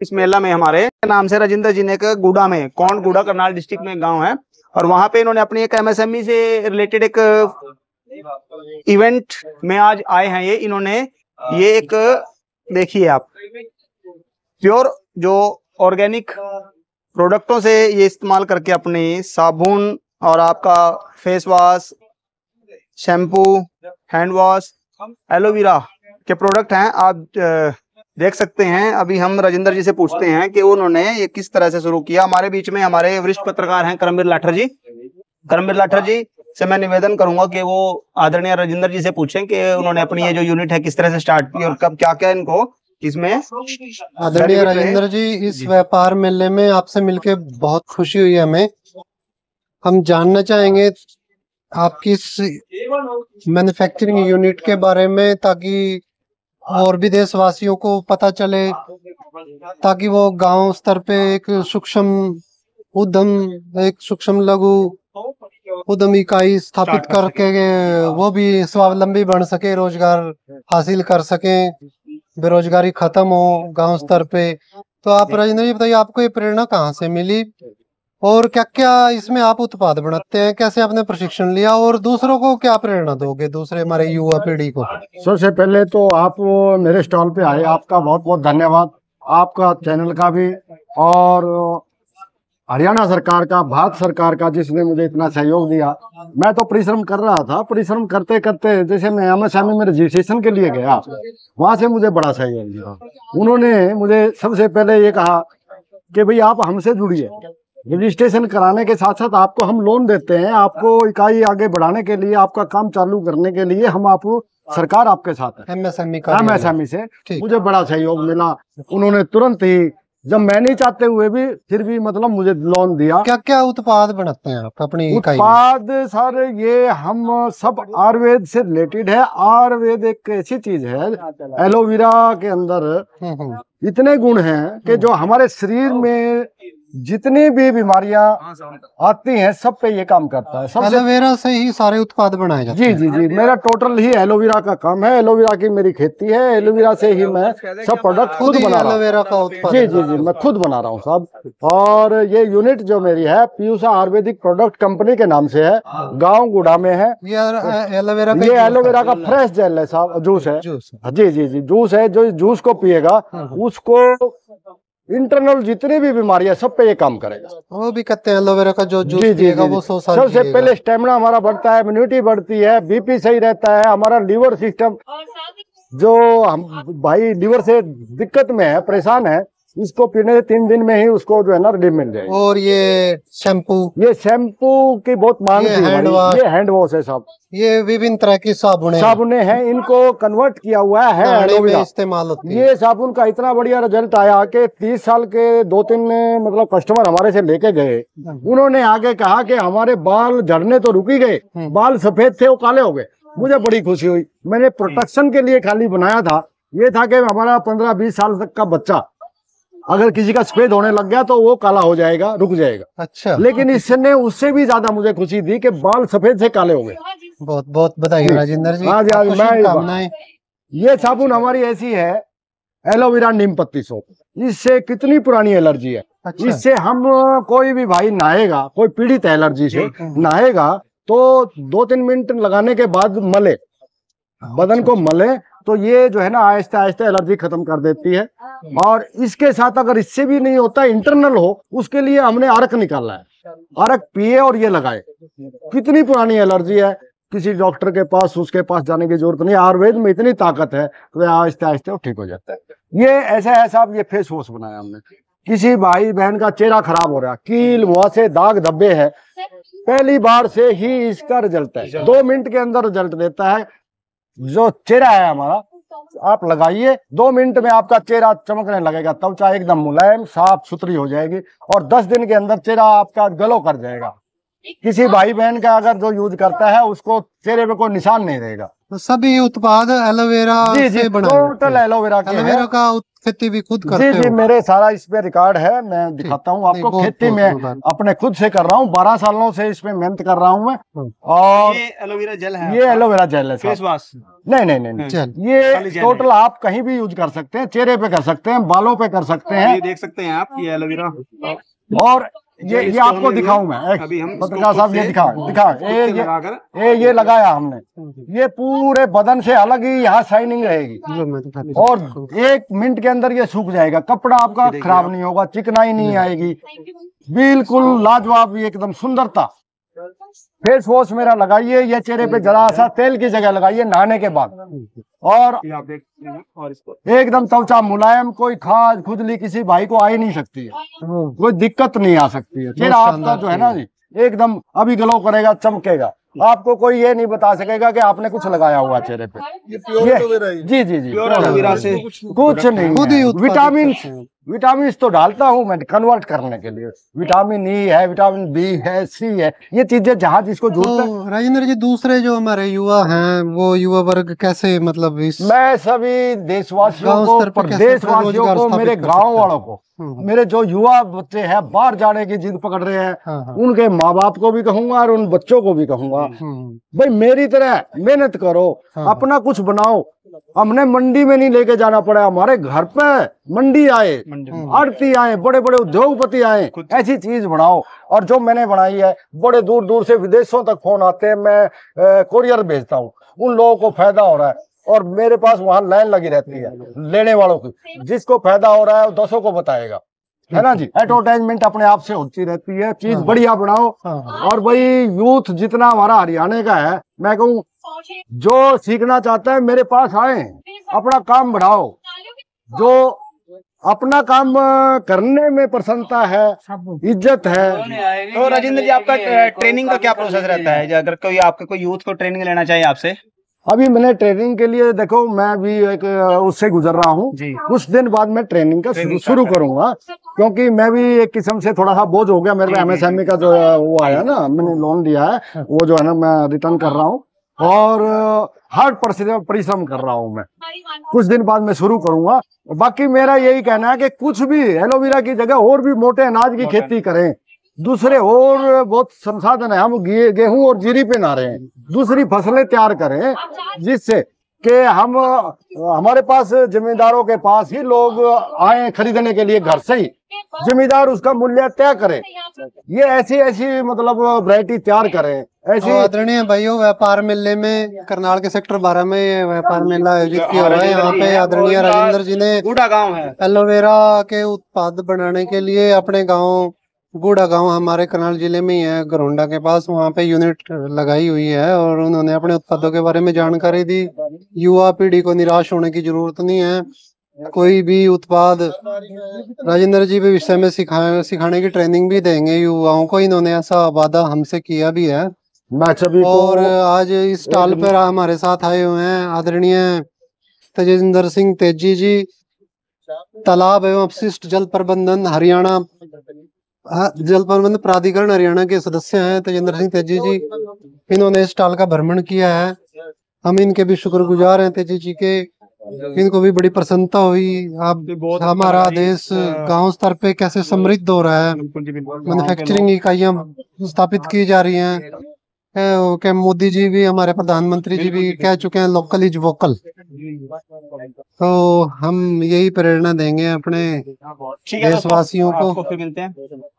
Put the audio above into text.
इस मेला में हमारे नाम से राजेंद्र जी ने एक गुड़ा में कौंड गुड़ा करनाल डिस्ट्रिक्ट में गांव है, और वहां पे इन्होंने अपनी एक एमएसएमई से रिलेटेड एक इवेंट में आज आए हैं। ये इन्होंने ये एक देखिए आप प्योर जो ऑर्गेनिक प्रोडक्टों से ये इस्तेमाल करके अपनी साबुन और आपका face wash, shampoo, hand wash, aloe vera के प्रोडक्ट हैं। आप देख सकते हैं। अभी हम राजेंद्र जी से पूछते हैं कि उन्होंने ये किस तरह से शुरू किया। हमारे बीच में हमारे वरिष्ठ पत्रकार हैं करमवीर लाठर जी। करमवीर लाठर जी से मैं निवेदन करूंगा कि वो आदरणीय राजेंद्र जी से पूछें कि उन्होंने अपनी ये जो यूनिट है किस तरह से स्टार्ट की और कब क्या क्या इनको इसमें। आदरणीय राजेंद्र जी, इस व्यापार मेले में आपसे मिलके बहुत खुशी हुई हमें। हम जानना चाहेंगे आपकी इस मैन्युफैक्चरिंग यूनिट के बारे में, ताकि और भी देशवासियों को पता चले, ताकि वो गांव स्तर पे एक सूक्ष्म लघु उद्यम इकाई स्थापित करके वो भी स्वावलंबी बन सके, रोजगार हासिल कर सके, बेरोजगारी खत्म हो गांव स्तर पे। तो आप राजेंद्र जी बताइए, आपको ये प्रेरणा कहाँ से मिली और क्या क्या इसमें आप उत्पाद बनाते हैं, कैसे आपने प्रशिक्षण लिया और दूसरों को क्या प्रेरणा दोगे, दूसरे हमारे युवा पीढ़ी को? सबसे पहले तो आप मेरे स्टॉल पे आए, आपका बहुत बहुत धन्यवाद, आपका चैनल का भी, और हरियाणा सरकार का, भारत सरकार का, जिसने मुझे इतना सहयोग दिया। मैं तो परिश्रम कर रहा था, परिश्रम करते करते जैसे मैं एमएसएमई में रजिस्ट्रेशन के लिए गया, वहां से मुझे बड़ा सहयोग दिया। उन्होंने मुझे सबसे पहले ये कहा कि भाई आप हमसे जुड़िए, रजिस्ट्रेशन कराने के साथ साथ आपको हम लोन देते हैं, आपको इकाई आगे बढ़ाने के लिए, आपका काम चालू करने के लिए हम आपको, सरकार आपके साथ है। एमएसएमई से मुझे बड़ा सहयोग मिला। उन्होंने तुरंत ही, जब मैं नहीं चाहते हुए भी, फिर भी मतलब मुझे लोन दिया। क्या क्या उत्पाद बनाते हैं आप अपनी इकाई में? उत्पाद सर ये हम सब आयुर्वेद से रिलेटेड है। आयुर्वेद एक ऐसी चीज है, एलोवेरा के अंदर इतने गुण हैं कि जो हमारे शरीर में जितनी भी बीमारियां आती हैं सब पे ये काम करता है। एलोवेरा से ही सारे उत्पाद बनाए जाते हैं? जी जी जी, मेरा टोटल ही एलोवेरा का काम है। एलोवेरा की मेरी खेती है, एलोवेरा से ही मैं सब प्रोडक्ट खुद बना रहा हूँ। एलोवेरा का उत्पाद? जी जी जी, मैं खुद बना रहा हूँ सब। और ये यूनिट जो मेरी है पीयूषा आयुर्वेदिक प्रोडक्ट कंपनी के नाम से है, गाँव गुड़ा में है। ये एलोवेरा का फ्रेश जेल है साहब, जूस है। जी जी जी, जूस है। जो जूस को पिएगा उसको इंटरनल जितनी भी बीमारियां सब पे ये काम करेगा। वो भी कहते हैं एलोवेरा का जो जूस पिएगा वो 100 साल सबसे पहले स्टेमिना हमारा बढ़ता है, इम्यूनिटी बढ़ती है, बीपी सही रहता है, हमारा लीवर सिस्टम, जो हम भाई लीवर से दिक्कत में है, परेशान है, इसको पीने से 3 दिन में ही उसको जो है ना रिलीफ मिल जाएगी। और ये शैम्पू की बहुत मांग थी। ये हैंड वॉश है साहब, ये विभिन्न तरह की साबुने हैं, इनको कन्वर्ट किया हुआ है एलोवेरा इस्तेमाल होती है। ये साबुन का इतना बढ़िया रिजल्ट आया कि 30 साल के 2-3 मतलब कस्टमर हमारे से लेके गए। उन्होंने आगे कहा कि हमारे बाल झड़ने तो रुक ही गए, बाल सफेद थे वो काले हो गए। मुझे बड़ी खुशी हुई। मैंने प्रोटेक्शन के लिए खाली बनाया था, ये था कि हमारा 15-20 साल तक का बच्चा अगर किसी का सफेद होने लग गया तो वो काला हो जाएगा, रुक जाएगा। अच्छा। लेकिन इसने उससे भी ज्यादा मुझे खुशी दी कि बाल सफेद से काले हो गए। बहुत बहुत बधाई राजेंद्र जी। हाँ जी, मैं ये साबुन हमारी ऐसी है, एलोवेरा नीम पत्ती सोप। इससे कितनी पुरानी एलर्जी है। अच्छा। इससे हम कोई भी भाई नहाएगा, कोई पीड़ित एलर्जी से नहाएगा तो 2-3 मिनट लगाने के बाद मले, बदन को मले तो ये जो है ना आहिस्ते आहिस्ते एलर्जी खत्म कर देती है। और इसके साथ अगर इससे भी नहीं होता, इंटरनल हो, उसके लिए हमने अर्क निकाला है। अर्क पिए और ये लगाए। कितनी पुरानी एलर्जी है, किसी डॉक्टर के पास उसके पास जाने की जरूरत नहीं। आयुर्वेद में इतनी ताकत है तो आहिस्ते आहिस्ते ठीक हो जाता है। ये ऐसा है साहब, ये फेस वॉश बनाया हमने। किसी भाई बहन का चेहरा खराब हो रहा है, कील मुहासे दाग धब्बे है, पहली बार से ही इसका रिजल्ट है। 2 मिनट के अंदर रिजल्ट देता है। जो चेहरा है हमारा, आप लगाइए, 2 मिनट में आपका चेहरा चमकने लगेगा, त्वचा एकदम मुलायम साफ सुथरी हो जाएगी और 10 दिन के अंदर चेहरा आपका ग्लो कर जाएगा। किसी भाई बहन का अगर जो यूज करता है उसको चेहरे पे कोई निशान नहीं रहेगा, सभी उत्पाद एलोवेरा जी जी से बनाए टोटल एलोवेरा के एलोवेरा हैं। का खेती भी खुद जी करते जी हो? मेरे सारा इस पे रिकॉर्ड है, मैं दिखाता हूँ नहीं, आपको। बहुत- खेती बहुत में मुबारक। अपने खुद से कर रहा हूँ, 12 सालों से इसमें मेहनत कर रहा हूँ मैं। और ये एलोवेरा जेल है ये एलोवेरा जेल है फेस साहब। वॉश। नहीं नहीं नहीं, नहीं। चल ये खाली जेल टोटल आप कहीं भी यूज कर सकते हैं, चेहरे पे कर सकते हैं, बालों पे कर सकते हैं। ये देख सकते हैं आप, ये एलोवेरा। और जेल ये इसको आपको हमने दिखाऊं मैं, एक अभी हम इसको पत्रकार साहब खुद ये से- दिखा दिखा खुद ये से लगाकर ये लगाया हमने, ये पूरे बदन से अलग ही यहाँ शाइनिंग रहेगी जो मैं दिखाता हूँ। और 1 मिनट के अंदर ये सूख जाएगा। कपड़ा आपका देखिए खराब आप। नहीं होगा, चिकनाई नहीं आएगी, बिल्कुल लाजवाब, एकदम सुंदरता। फेस वॉश मेरा लगाइए, ये चेहरे पे जरा सा तेल की जगह लगाइए नहाने के बाद, और ये आप देख सकते हैं। और इसको एकदम त्वचा मुलायम, कोई खाज खुजली किसी भाई को आ ही नहीं सकती है, कोई दिक्कत नहीं आ सकती है। चेहरा आपका जो है ना जी एकदम अभी ग्लो करेगा, चमकेगा। आपको कोई ये नहीं बता सकेगा कि आपने कुछ लगाया हुआ चेहरे पे। जी जी जी प्योर एलोवेरा से कुछ नहीं खुद ही है। उत्पादित विटामिन करते हैं। विटामिन तो डालता हूँ मैं कन्वर्ट करने के लिए। विटामिन ई है, विटामिन बी है, सी है, ये चीजें जहाँ जिसको जरूरत है। तो राजेंद्र जी, दूसरे जो हमारे युवा हैं वो युवा वर्ग कैसे मतलब इस मैं सभी देशवासियों गांव को, स्तर पे कैसे प्रदेशवासियों रोजगार को, स्थापित मेरे कर गांव सकते हैं? वालों को, मेरे जो युवा बच्चे हैं बाहर जाने की जिद पकड़ रहे हैं, हाँ, हाँ। उनके माँ बाप को भी कहूंगा और उन बच्चों को भी कहूंगा, भाई मेरी तरह मेहनत करो, हाँ। अपना कुछ बनाओ। हमने मंडी में नहीं लेके जाना पड़ा, हमारे घर पे मंडी आए, आड़ती आए, बड़े बड़े उद्योगपति आए, ऐसी चीज बनाओ। और जो मैंने बनाई है, बड़े दूर दूर से विदेशों तक फोन आते हैं, मैं कोरियर भेजता हूँ, उन लोगों को फायदा हो रहा है। और मेरे पास वहां लाइन लगी रहती है लेने वालों की, जिसको फायदा हो रहा है वो 10 को बताएगा, है ना जी। एडवर्टाइजमेंट अपने आप से होती रहती है, चीज बढ़िया बनाओ। और भाई यूथ जितना हमारा हरियाणा का है, मैं कहूँ जो सीखना चाहता है मेरे पास आए, अपना काम बढ़ाओ। जो अपना काम करने में प्रसन्नता है, इज्जत है। तो राजेंद्र जी, आपका ट्रेनिंग का क्या प्रोसेस रहता है? अगर कोई आपके कोई यूथ को ट्रेनिंग लेना चाहिए आपसे? अभी मैंने ट्रेनिंग के लिए, देखो मैं भी एक उससे गुजर रहा हूँ, जी। कुछ दिन बाद मैं ट्रेनिंग का शुरू करूंगा, क्योंकि मैं भी एक किस्म से थोड़ा सा बोझ हो गया मेरे पे। एमएसएमई का जो है वो आया ना, मैंने लोन लिया है, वो जो है ना मैं रिटर्न कर रहा हूँ और हार्ड परिश्रम कर रहा हूँ मैं। कुछ दिन बाद मैं शुरू करूंगा। बाकी मेरा यही कहना है कि कुछ भी एलोवेरा की जगह और भी मोटे अनाज की खेती करें, दूसरे और बहुत संसाधन है, हम गेहूं और जीरी पे ना रहे, दूसरी फसलें तैयार करें, जिससे कि हम हमारे पास जमींदारों के पास ही लोग आए खरीदने के लिए, घर से ही जमींदार उसका मूल्य तय करे। ये ऐसी ऐसी मतलब वैरायटी तैयार करें ऐसी। तो आदरणीय भाइयों, व्यापार मेले में करनाल के सेक्टर 12 में ये व्यापार मेला आयोजित किया हुआ है। यहाँ पे आदरणीय राजेंद्र जी ने बूढ़ा गांव है, एलोवेरा के उत्पाद बनाने के लिए अपने गांव बूढ़ा गांव, हमारे करनाल जिले में ही है, घरोंडा के पास, वहाँ पे यूनिट लगाई हुई है और उन्होंने अपने उत्पादों के बारे में जानकारी दी। युवा पीढ़ी को निराश होने की जरूरत नहीं है। कोई भी उत्पाद राजेंद्र जी भी विषय में सिखाने की ट्रेनिंग भी देंगे युवाओं को, इन्होंने ऐसा वादा हमसे किया भी है। मैं सभी और आज इस स्टॉल पर हमारे साथ आए हुए हैं आदरणीय तेजिंदर सिंह तेजी जी, तालाब एवं अपशिष्ट जल प्रबंधन हरियाणा जल प्रबंधन प्राधिकरण हरियाणा के सदस्य हैं तेजिंदर सिंह तेजी जी। इन्होंने स्टॉल का भ्रमण किया है, हम इनके भी शुक्रगुजार हैं तेजी जी के। इनको भी बड़ी प्रसन्नता हुई। अब हमारा देश गांव स्तर पे कैसे समृद्ध हो रहा है, मैन्युफैक्चरिंग इकाइयां स्थापित की जा रही हैं। क्या मोदी जी भी, हमारे प्रधानमंत्री जी भी कह चुके हैं लोकल इज वोकल। तो हम यही प्रेरणा देंगे अपने देशवासियों को। फिर मिलते हैं।